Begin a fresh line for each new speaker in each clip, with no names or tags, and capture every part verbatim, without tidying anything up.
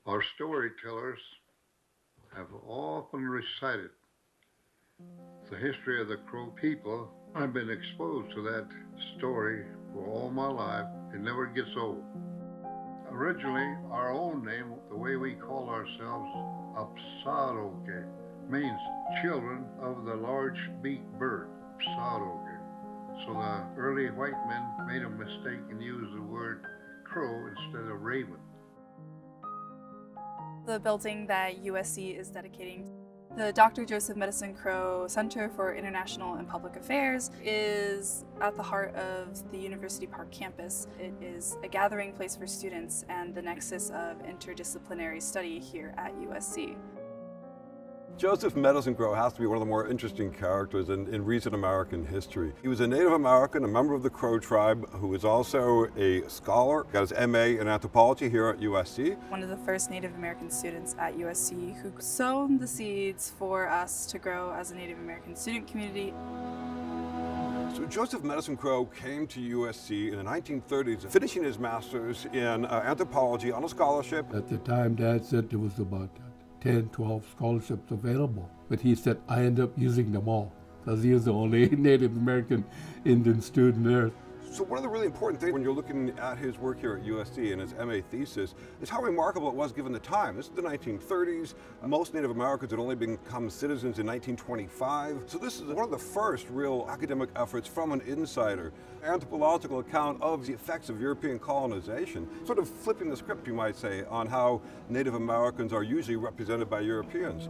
Our storytellers have often recited the history of the Crow people. I've been exposed to that story for all my life. It never gets old. Originally, our own name, the way we call ourselves, Apsaroke, means children of the large-beaked bird, Apsaroke. So the early white men made a mistake and used the word crow instead of raven.
The building that U S C is dedicating, the Doctor Joseph Medicine Crow Center for International and Public Affairs, is at the heart of the University Park campus. It is a gathering place for students and the nexus of interdisciplinary study here at U S C.
Joseph Medicine Crow has to be one of the more interesting characters in, in recent American history. He was a Native American, a member of the Crow tribe, who was also a scholar, got his M A in anthropology here at U S C.
One of the first Native American students at U S C who sown the seeds for us to grow as a Native American student community.
So Joseph Medicine Crow came to U S C in the nineteen thirties, finishing his master's in uh, anthropology on a scholarship.
At the time, Dad said there was about ten, twelve scholarships available, but he said I ended up using them all because he was the only Native American Indian student there.
So one of the really important things when you're looking at his work here at U S C and his M A thesis is how remarkable it was given the time. This is the nineteen thirties. Most Native Americans had only become citizens in nineteen twenty-five. So this is one of the first real academic efforts from an insider. Anthropological account of the effects of European colonization, sort of flipping the script, you might say, on how Native Americans are usually represented by Europeans.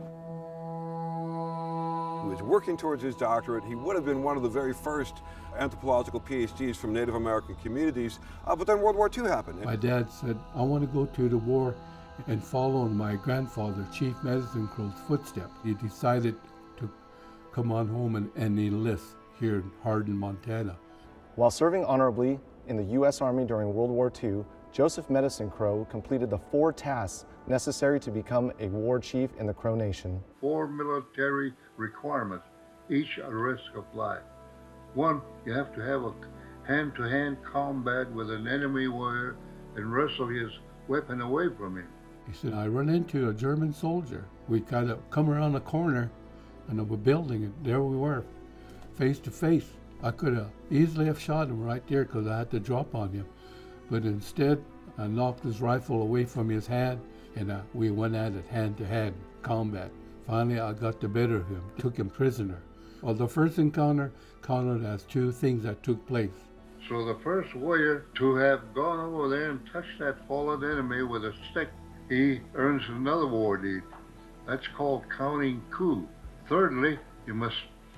He was working towards his doctorate. He would have been one of the very first anthropological PhDs from Native American communities, uh, but then World War Two happened.
My dad said, I want to go to the war and follow in my grandfather, Chief Medicine Crow's footsteps. He decided to come on home and, and enlist here in Hardin, Montana.
While serving honorably in the U S Army during World War Two, Joseph Medicine Crow completed the four tasks necessary to become a war chief in the Crow Nation.
Four military requirements, each a risk of life. One, you have to have a hand-to-hand combat with an enemy warrior and wrestle his weapon away from him.
He said, I run into a German soldier. We kind of come around the corner and of a building, and there we were, face to face. I could have easily have shot him right there because I had to drop on him. But instead, I knocked his rifle away from his hand, and uh, we went at it hand-to-hand combat. Finally, I got the better of him, took him prisoner. Well, the first encounter counted as two things that took place.
So the first warrior to have gone over there and touched that fallen enemy with a stick, he earns another war deed. That's called counting coup. Thirdly, you must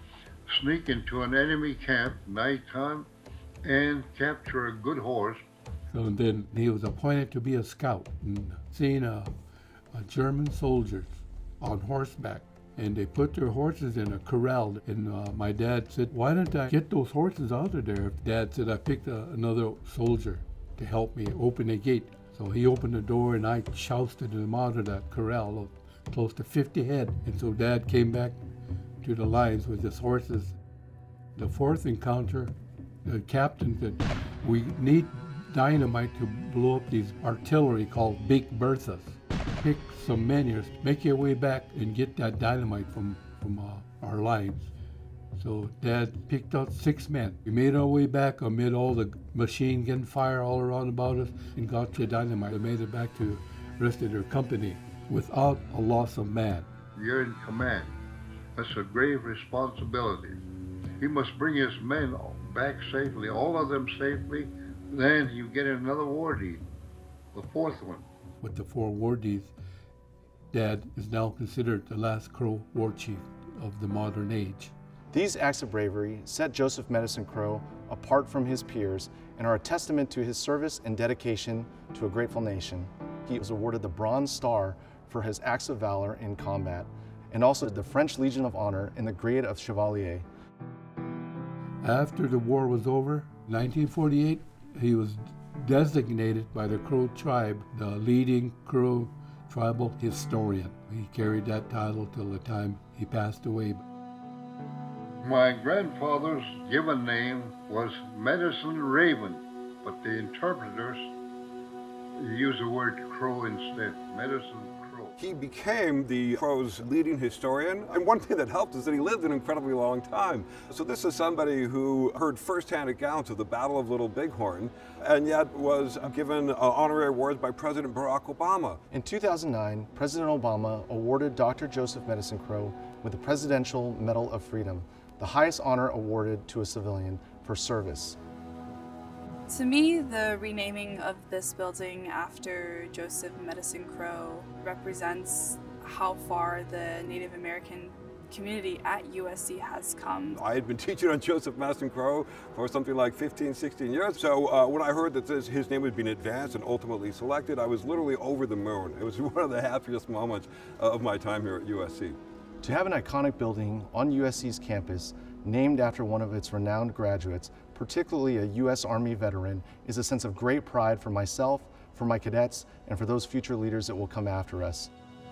sneak into an enemy camp nighttime and capture a good horse.
So then he was appointed to be a scout and seeing a, a German soldiers on horseback, and they put their horses in a corral. And uh, my dad said, why don't I get those horses out of there? Dad said, I picked a, another soldier to help me open the gate. So he opened the door and I jousted them out of that corral of close to fifty head. And so Dad came back to the lines with his horses. The fourth encounter, the captain said, we need dynamite to blow up these artillery called Big Berthas. Pick some men here, make your way back and get that dynamite from, from uh, our lines. So Dad picked out six men. We made our way back amid all the machine gun fire all around about us and got the dynamite. We made it back to the rest of their company without a loss of man.
You're in command. That's a grave responsibility. He must bring his men back safely, all of them safely. Then you get another war deed, the fourth one.
With the four war deeds, Dad is now considered the last Crow war chief of the modern age.
These acts of bravery set Joseph Medicine Crow apart from his peers and are a testament to his service and dedication to a grateful nation. He was awarded the Bronze Star for his acts of valor in combat, and also the French Legion of Honor in the grade of Chevalier.
After the war was over, nineteen forty-eight, he was designated by the Crow tribe the leading Crow tribal historian. He carried that title till the time he passed away.
My grandfather's given name was Medicine Raven, but the interpreters use the word Crow instead, Medicine Crow.
He became the Crow's leading historian, and one thing that helped is that he lived an incredibly long time. So this is somebody who heard firsthand accounts of the Battle of Little Bighorn, and yet was given uh, honorary awards by President Barack Obama.
In two thousand nine, President Obama awarded Doctor Joseph Medicine Crow with the Presidential Medal of Freedom, the highest honor awarded to a civilian for service.
To me, the renaming of this building after Joseph Medicine Crow represents how far the Native American community at U S C has come.
I had been teaching on Joseph Medicine Crow for something like fifteen, sixteen years. So uh, when I heard that this, his name had been advanced and ultimately selected, I was literally over the moon. It was one of the happiest moments uh, of my time here at U S C.
To have an iconic building on U S C's campus named after one of its renowned graduates, particularly a U S Army veteran, is a sense of great pride for myself, for my cadets, and for those future leaders that will come after us.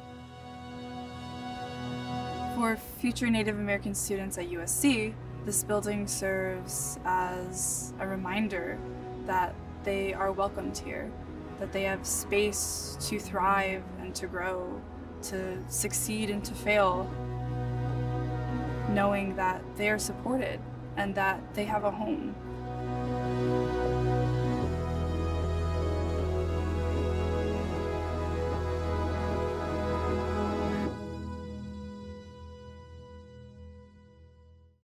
For future Native American students at U S C, this building serves as a reminder that they are welcomed here, that they have space to thrive and to grow, to succeed and to fail, knowing that they are supported and that they have a home.